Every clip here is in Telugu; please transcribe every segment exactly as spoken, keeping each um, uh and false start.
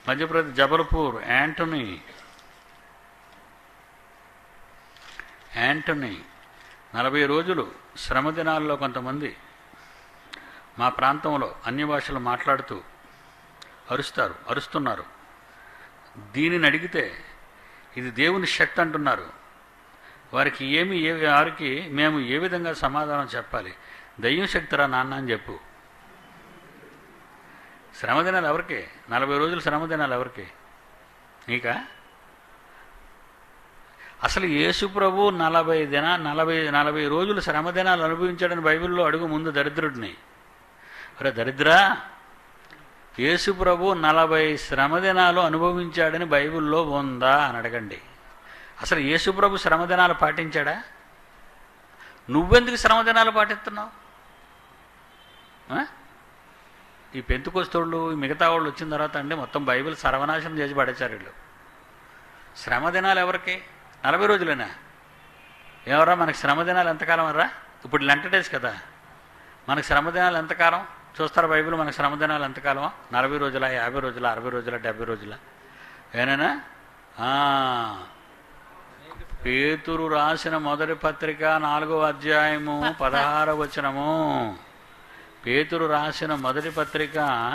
మధ్యప్రదేశ్ జబల్పూర్ యాంటనీ యాంటనీ నలభై రోజులు శ్రమ దినాల్లో కొంతమంది మా ప్రాంతంలో అన్య భాషలు మాట్లాడుతూ అరుస్తారు అరుస్తున్నారు. దీనిని అడిగితే ఇది దేవుని శక్తి అంటున్నారు. వారికి ఏమి ఏ వారికి మేము ఏ విధంగా సమాధానం చెప్పాలి? దయ్యం శక్తిరా నాన్న అని చెప్పు. శ్రమదినాలు ఎవరికి? నలభై రోజులు శ్రమదినాలు ఎవరికి? నీకా? అసలు యేసు ప్రభు నలభై దిన నలభై నలభై రోజులు శ్రమదినాలు అనుభవించాడని బైబిల్లో అడుగు ముందు దరిద్రుడిని. అరే దరిద్రా, యేసు ప్రభు నలభై శ్రమదినాలు అనుభవించాడని బైబిల్లో ఉందా అని అడగండి. అసలు యేసు ప్రభు శ్రమదినాలు పాటించాడా? నువ్వెందుకు శ్రమదినాలు పాటిస్తున్నావు? ఈ పెంతుకొస్తోళ్ళు మిగతా వాళ్ళు వచ్చిన తర్వాత అండి మొత్తం బైబిల్ సర్వనాశనం చేసి పడేశారు వీళ్ళు. శ్రమదినాలు ఎవరికి? నలభై రోజులేనా? ఎవరా మనకి శ్రమదినాలు ఎంతకాలం రా? ఇప్పుడు లెంట డేస్ కదా, మనకి శ్రమదినాలు ఎంతకాలం చూస్తారు బైబిల్? మనకి శ్రమదినాలు ఎంతకాలమా? నలభై రోజుల, యాభై రోజుల, అరవై రోజుల, డెబ్బై రోజుల? ఏనైనా పేతురు రాసిన మొదటి పత్రిక నాలుగో అధ్యాయము పదహార వచనము. పేతురు రాసిన మొదటి పత్రిక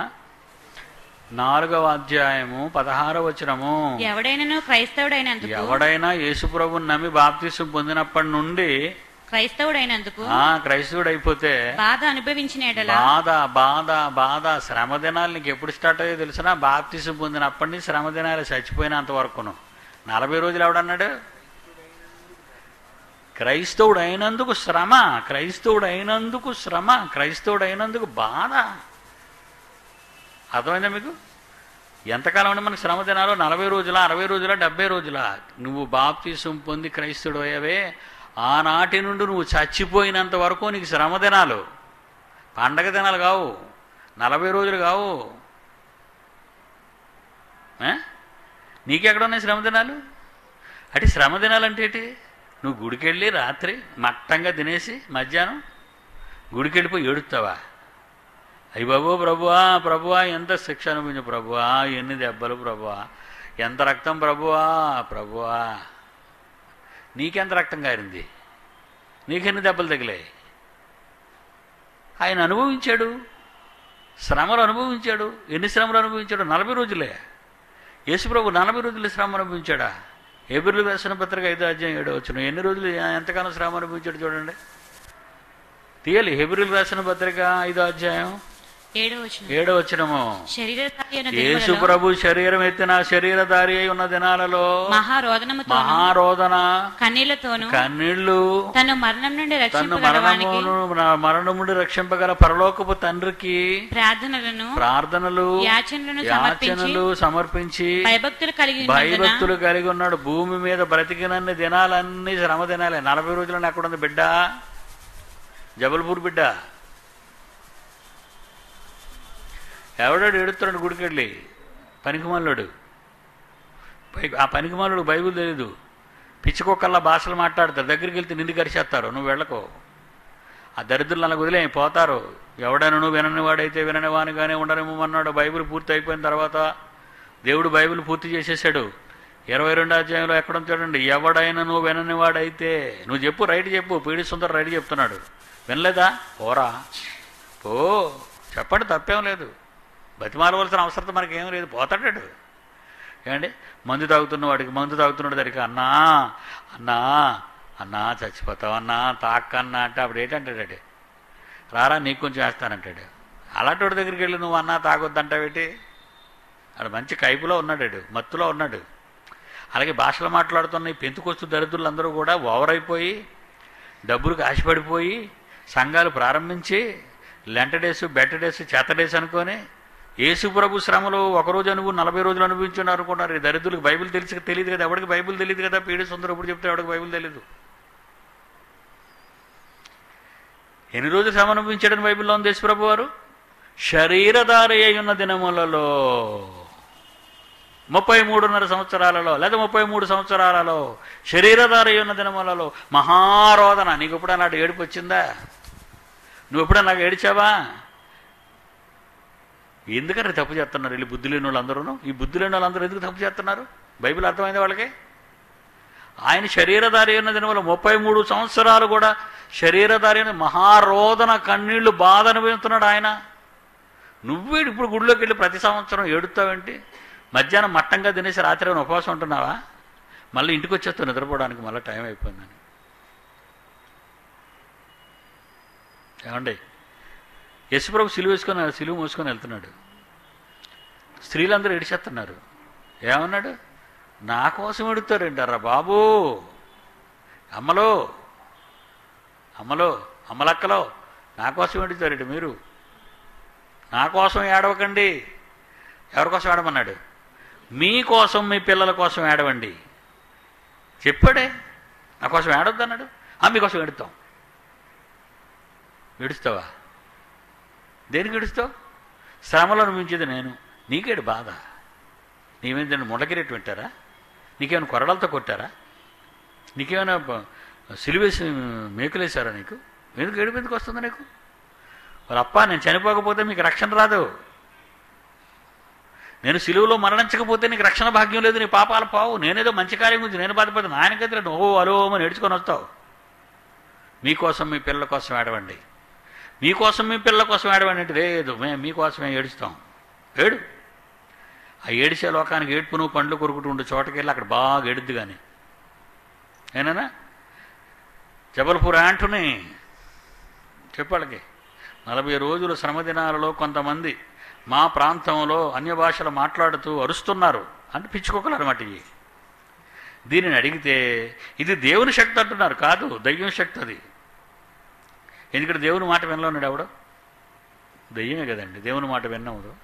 నాలుగవ అధ్యాయము పదహార వచనము. ఎవడైనా క్రైస్తవుడైనందుకు ఎవడైనా యేసుప్రభుని నమ్మి బాప్తిసం పొందినప్పటి నుండి క్రైస్తవుడైనందుకు క్రైస్తవుడైపోతే బాధ అనుభవించిన బాధ బాధ బాధ శ్రమ దినాలు నీకు ఎప్పుడు స్టార్ట్ అయ్యో తెలిసినా? బాప్తిసం పొందినప్పటి నుంచి శ్రమ దినాలు చచ్చిపోయినంత వరకును. నలభై రోజులు ఎవడన్నాడు? క్రైస్తవుడు అయినందుకు శ్రమ, క్రైస్తవుడు అయినందుకు శ్రమ, క్రైస్తవుడు అయినందుకు బాధ. అర్థమైందా మీకు? ఎంతకాలం అంటే మనకు శ్రమ దినాలు? నలభై రోజుల, అరవై రోజుల, డెబ్బై రోజుల? నువ్వు బాప్తిసం పొంది క్రైస్తవుడు అయ్యావే ఆనాటి నుండి నువ్వు చచ్చిపోయినంత వరకు నీకు శ్రమ దినాలు. పండగ దినాలు కావు, నలభై రోజులు కావు. నీకెక్కడున్నాయి శ్రమ దినాలు? అంటే శ్రమ దినాలు అంటే ఏంటి? నువ్వు గుడికెళ్ళి రాత్రి మట్టంగా తినేసి మధ్యాహ్నం గుడికి వెళ్ళిపోయి ఏడుస్తావా? అయ్యి బాబు ప్రభువా ప్రభువా ఎంత శిక్ష అనిపించు ప్రభువా, ఎన్ని దెబ్బలు ప్రభువా, ఎంత రక్తం ప్రభువా ప్రభువా. నీకెంత రక్తం కారింది? నీకెన్ని దెబ్బలు తగిలాయి? ఆయన అనుభవించాడు, శ్రమలు అనుభవించాడు. ఎన్ని శ్రమలు అనుభవించాడు? నలభై రోజులే. యేసుప్రభు నలభై రోజులు శ్రమ అనుభవించాడా? హెబ్రీయులకు రాసిన పత్రిక ఐదో అధ్యాయం ఏడో వచనం. ఎన్ని రోజులు ఎంతకాలం శ్రమ అనుభవించాడు చూడండి. తీయాలి. హెబ్రీయులకు రాసిన పత్రిక ఐదో అధ్యాయం ఏడో వచనము. యేసు ప్రభు శరీరం ఎత్తిన శరీరధారి అయి ఉన్న దినాలలో మహారోదన కన్నీళ్లతోను కన్నీళ్లు తను మరణం నుండి తను మరణమును మరణం నుండి రక్షింపగల పరలోకపు తండ్రికి ప్రార్థనలను ప్రార్థనలు యాచనలు సమర్పించి భయభక్తులు కలిగి భయభక్తులు కలిగి ఉన్నాడు. భూమి మీద బ్రతికినన్ని దినాలన్నీ శ్రమ దినాలే. నలభై రోజులని ఎక్కడుంది బిడ్డ? జబల్పూర్ బిడ్డ. ఎవడాడు ఎడుతున్నాడు గుడికెళ్ళి? పనికిమాలోడు. ఆ పనికిమాలోడు బైబిల్ తెలీదు. పిచ్చికొక్కల్లా భాషలు మాట్లాడతారు. దగ్గరికి వెళ్తే నిన్ను కరిచేస్తారు. నువ్వు వెళ్ళకో. ఆ దరిద్రులు అలా వదిలే పోతారు. ఎవడైనా నువ్వు వినని వాడైతే వినని వానిగానే ఉండనేమన్నాడు. బైబిల్ పూర్తి అయిపోయిన తర్వాత దేవుడు బైబిల్ పూర్తి చేసేసాడు. ఇరవై రెండో అధ్యాయంలో ఎక్కడ చూడండి. ఎవడైనా నువ్వు వినని వాడైతే, నువ్వు చెప్పు, రైట్ చెప్పు. పీడి సుందర్ రైట్ చెప్తున్నాడు. వినలేదా? పోరా పో, చెప్పండి, తప్పేం లేదు. బతిమాలవలసిన అవసరం మనకేం లేదు. పోతాడాడు. ఏమండి, మందు తాగుతున్న వాడికి మందు తాగుతున్నాడు దగ్గరికి అన్నా అన్నా అన్నా చచ్చిపోతావు అన్నా తాకన్నా అంటే అప్పుడు ఏంటంటాడు? రారా నీకు కొంచెం వేస్తానంటాడు. అలాంటి వాడి దగ్గరికి వెళ్ళి నువ్వు అన్నా తాగొద్దంటావేటి? ఆడు మంచి కైపులో ఉన్నాడు, మత్తులో ఉన్నాడు. అలాగే భాషలు మాట్లాడుతున్న ఈ పెంతుకొస్తు దరిద్రులు అందరూ కూడా ఓవర్ అయిపోయి డబ్బులకు ఆశపడిపోయి సంఘాలు ప్రారంభించి లెంట డేసు బెట్ట డేసు చేత డేసు అనుకొని యేసు ప్రభు శ్రమలు ఒకరోజు అనుభవం నలభై రోజులు అనుభవించున్నారు అనుకున్నారు. ఈ దరిద్రులకు బైబిల్ తెలిసి తెలియదు కదా. ఎవరికి బైబిల్ తెలియదు కదా. పీడి సుందరం ఇప్పుడు చెప్తే ఎవరికి బైబిల్ తెలీదు. ఎన్ని రోజులు శ్రమ అనుభవించాడని బైబిల్లో ఉంది. యేసు ప్రభు వారు శరీరధారి అయి ఉన్న దినములలో ముప్పై మూడున్నర సంవత్సరాలలో లేదా ముప్పై మూడు సంవత్సరాలలో శరీరధారి అయి ఉన్న దినములలో మహారోదన. నీకు ఎప్పుడన్నా నాడు ఏడుపు వచ్చిందా? నువ్వు ఎప్పుడన్నా నాకు ఏడిచావా? ఎందుకని తప్పు చేస్తున్నారు వీళ్ళు బుద్ధి లేని వాళ్ళందరూ? ఈ బుద్ధి లేని వాళ్ళందరూ ఎందుకు తప్పు చేస్తున్నారు? బైబిల్ అర్థమైంది వాళ్ళకి. ఆయన శరీరధారి అయిన దీనివల్ల ముప్పై మూడు సంవత్సరాలు కూడా శరీరధారి అయిన మహారోదన కన్నీళ్లు బాధ అనుభవిస్తున్నాడు ఆయన. నువ్వే ఇప్పుడు గుడిలోకి వెళ్ళి ప్రతి సంవత్సరం ఏడుతావేంటి? మధ్యాహ్నం మట్టంగా తినేసి రాత్రి ఏమైనా ఉపవాసం ఉంటున్నావా? మళ్ళీ ఇంటికి వచ్చేస్తావు నిద్రపోవడానికి, మళ్ళీ టైం అయిపోయిందని. ఏమండి, యశుప్రభు సిలువ వేసుకొని సిలువ మోసుకొని వెళ్తున్నాడు. స్త్రీలందరూ ఏడిచేస్తున్నారు. ఏమన్నాడు? నా కోసం ఎడుతారంటారా బాబు? అమ్మలో అమ్మలో అమ్మలక్కలో నా కోసం ఎడుతారండి మీరు. నా కోసం ఏడవకండి. ఎవరి కోసం ఏడమన్నాడు? మీకోసం, మీ పిల్లల కోసం ఏడవండి చెప్పాడే. నా కోసం ఏడవద్దు అన్నాడు. మీకోసం ఎడుతాం. ఏడుస్తావా? దేనికి ఏడుస్తావు? శ్రమలో అనిపించేది నేను, నీకేడు బాధ? నీవేంటంటే ముళ్ళకిరేటు పెట్టారా? నీకేమైనా కొరడాలతో కొట్టారా? నీకేమైనా సిలువేసి మేకులేశారా? నీకు ఎందుకు ఏడుపు ఎందుకు వస్తుంది నీకు? మరి అప్ప నేను చనిపోకపోతే మీకు రక్షణ రాదు. నేను సిలువలో మరణించకపోతే నీకు రక్షణ భాగ్యం లేదు, నీ పాపాలు పావు. నేనేదో మంచి కార్యం గురించి నేను బాధపడుతుంది, ఆయనకైతే ఓ అలో అని ఏడ్చుకొని వస్తావు. మీకోసం, మీ పిల్లల కోసం ఏడవండి. మీకోసం, మీ పిల్లల కోసం ఏడవండి అంటే లేదు, మేము మీకోసమే ఏడుస్తాం. ఏడు. ఆ ఏడిసే లోకానికి ఏడుపు నువ్వు పండ్లు కొరుకుతూ ఉండే చోటకి వెళ్ళి అక్కడ బాగా ఏడుద్ది. కానీ ఏనా జబల్పూర్ యాంటోనీ చెప్పాళ్ళకి నలభై రోజుల శ్రమదినాలలో కొంతమంది మా ప్రాంతంలో అన్య భాషలు మాట్లాడుతూ అరుస్తున్నారు అంటే పిచ్చుకోకలు అనమాట. ఇవి దీనిని అడిగితే ఇది దేవుని శక్తి అంటున్నారు. కాదు, దయ్యం శక్తి అది. ఎందుకంటే దేవుని మాట వినలోన్నాడు ఎవడో? దయ్యమే కదండి దేవుని మాట విన్నాము.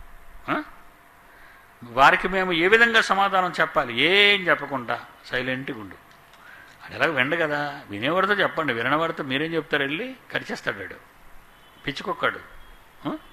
వారికి మేము ఏ విధంగా సమాధానం చెప్పాలి? ఏం చెప్పకుండా సైలెంట్గా ఉండు. అది ఎలాగ విండు కదా, వినేవాడితో చెప్పండి. వినవాడితో మీరేం చెప్తారు? వెళ్ళి కరిచేస్తాడు, పిచ్చుకొక్కాడు.